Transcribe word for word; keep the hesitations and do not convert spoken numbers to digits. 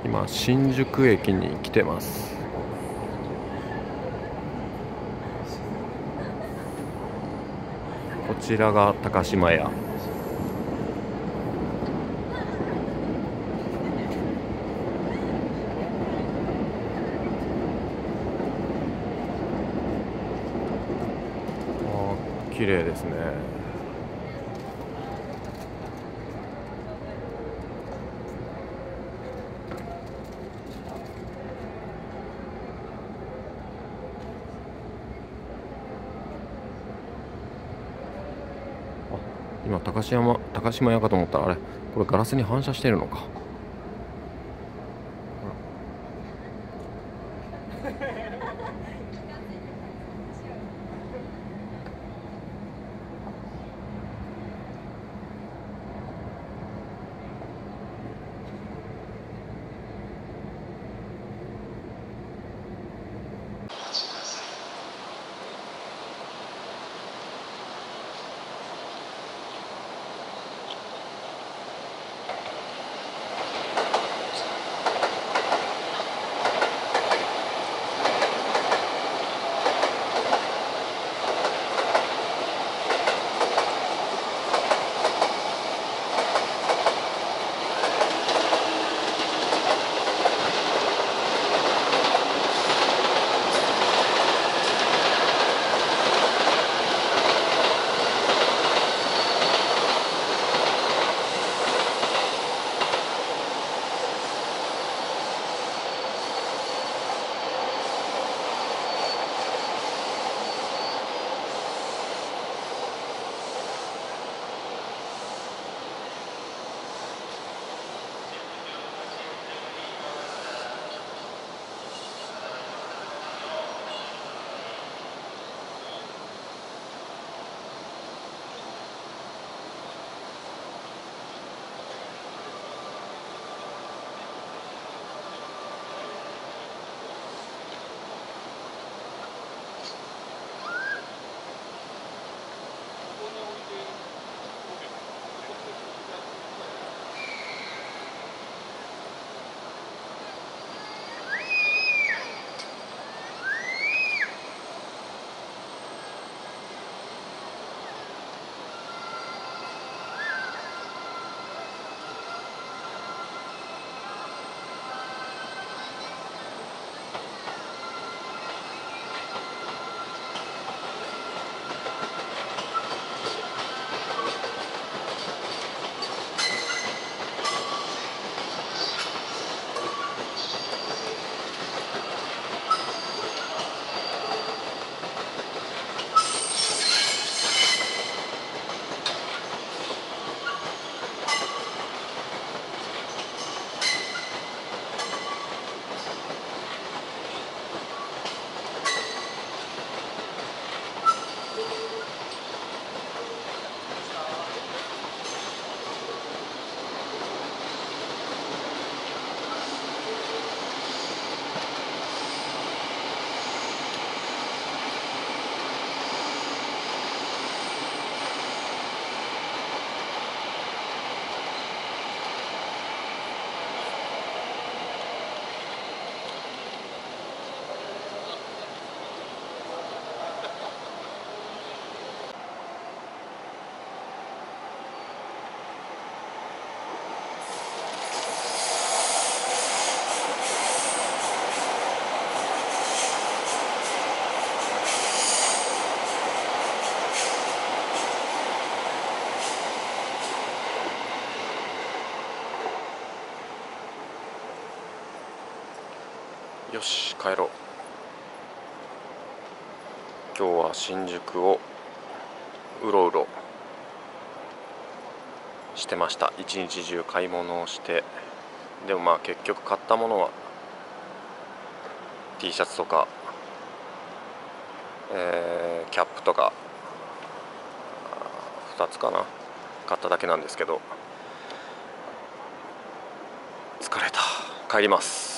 今新宿駅に来てます。こちらが高島屋。綺麗ですね。あ、今高島高島屋かと思ったら、あれこれガラスに反射してるのか。よし帰ろう。今日は新宿をうろうろしてました。一日中買い物をして、でもまあ結局買ったものは T シャツとか、えー、キャップとかふたつかな買っただけなんですけど、疲れた。帰ります。